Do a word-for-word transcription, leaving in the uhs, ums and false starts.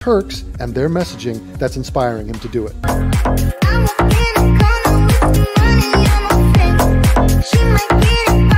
Turks and their messaging that's inspiring him to do it. I'm walking in a corner with the money on my finger. She might get it.